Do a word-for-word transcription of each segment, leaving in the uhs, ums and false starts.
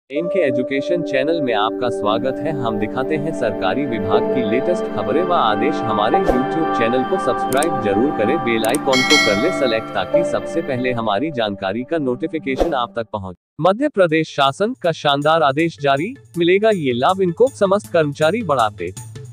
M के education channel में आपका स्वागत है। हम दिखाते हैं सरकारी विभाग की लेटेस्ट खबरें व आदेश। हमारे यूट्यूब चैनल को सब्सक्राइब जरूर करें, बेल आइकॉन को कर ले सेलेक्ट ताकि सबसे पहले हमारी जानकारी का नोटिफिकेशन आप तक पहुंचे। मध्य प्रदेश शासन का शानदार आदेश जारी, मिलेगा ये लाभ इनको समस्त कर्मचारी बढ़ाते।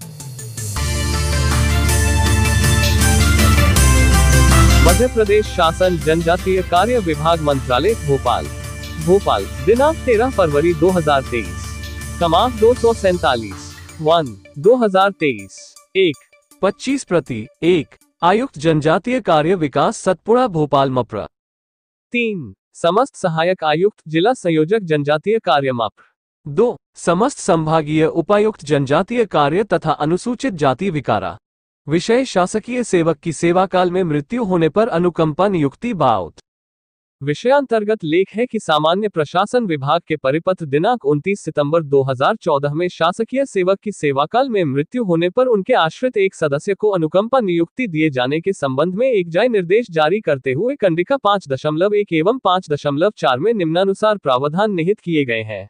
मध्य प्रदेश शासन जनजातीय कार्य विभाग मंत्रालय भोपाल भोपाल दिनांक तेरह फरवरी दो हजार तेईस, क्रमांक दो सौ सैतालीस वन दो हजार तेईस एक पच्चीस प्रति एक आयुक्त जनजातीय कार्य विकास सतपुड़ा भोपाल मप्र। तीन समस्त सहायक आयुक्त जिला संयोजक जनजातीय कार्य मप्र। दो समस्त संभागीय उपायुक्त जनजातीय कार्य तथा अनुसूचित जाति विकारा। विषय शासकीय सेवक की सेवा काल में मृत्यु होने पर अनुकंपा नियुक्ति बाउत। विषयांतर्गत लेख है कि सामान्य प्रशासन विभाग के परिपत्र दिनांक उनतीस सितंबर दो हजार चौदह में शासकीय सेवक की सेवाकाल में मृत्यु होने पर उनके आश्रित एक सदस्य को अनुकंपा नियुक्ति दिए जाने के संबंध में एक जारी निर्देश जारी करते हुए कंडिका पाँच दशमलव एक एवं पाँच दशमलव चार में निम्नानुसार प्रावधान निहित किए गए हैं।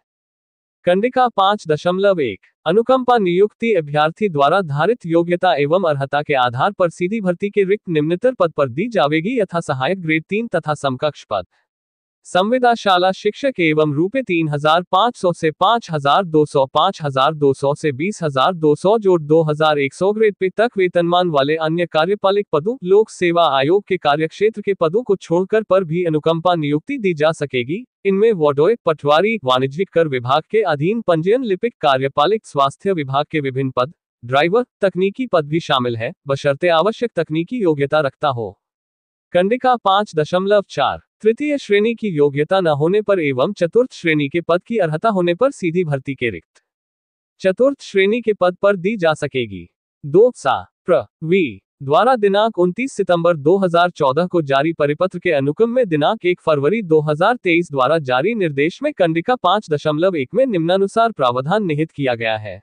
कंडिका पाँच दशमलव एक अनुकंपा नियुक्ति अभ्यर्थी द्वारा धारित योग्यता एवं अर्हता के आधार पर सीधी भर्ती के रिक्त निम्नतर पद पर दी जाएगी यथा सहायक ग्रेड तीन तथा समकक्ष पद संविदाशाला शिक्षक एवं रूपए तीन हजार पाँच सौ से पाँच हजार दो सौ पाँच हजार दो सौ से बीस हजार दो सौ जोड़ दो हजार एक सौ ग्रेड पे तक वेतनमान वाले अन्य कार्यपालिक पदों लोक सेवा आयोग के कार्यक्षेत्र के पदों को छोड़कर पर भी अनुकंपा नियुक्ति दी जा सकेगी। इनमें वार्डोय पटवारी वाणिज्यिक कर विभाग के अधीन पंजीयन लिपिक कार्यपालिक स्वास्थ्य विभाग के विभिन्न पद ड्राइवर तकनीकी पद भी शामिल है, बशर्ते आवश्यक तकनीकी योग्यता रखता हो। कंडिका पाँच दशमलव चार तृतीय श्रेणी की योग्यता न होने पर एवं चतुर्थ श्रेणी के पद की अर्हता होने पर सीधी भर्ती के रिक्त चतुर्थ श्रेणी के पद पर दी जा सकेगी। दो सा प्र वी द्वारा दिनांक उनतीस सितंबर दो हजार चौदह को जारी परिपत्र के अनुक्रम में दिनांक एक फरवरी दो हजार तेईस द्वारा जारी निर्देश में कंडिका पाँच दशमलव एक में निम्नानुसार प्रावधान निहित किया गया है।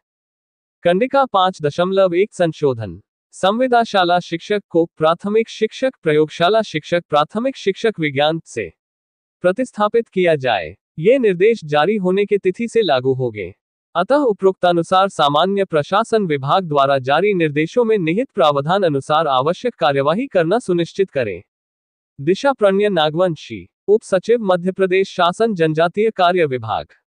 कंडिका पाँच दशमलव एक संशोधन संविदाशाला शिक्षक को प्राथमिक शिक्षक प्रयोगशाला शिक्षक प्राथमिक शिक्षक विज्ञान से प्रतिस्थापित किया जाए। ये निर्देश जारी होने के तिथि से लागू होंगे, अतः उपरोक्तानुसार सामान्य प्रशासन विभाग द्वारा जारी निर्देशों में निहित प्रावधान अनुसार आवश्यक कार्यवाही करना सुनिश्चित करें। दिशा प्रणय नागवंशी, उप सचिव मध्य प्रदेश शासन जनजातीय कार्य विभाग।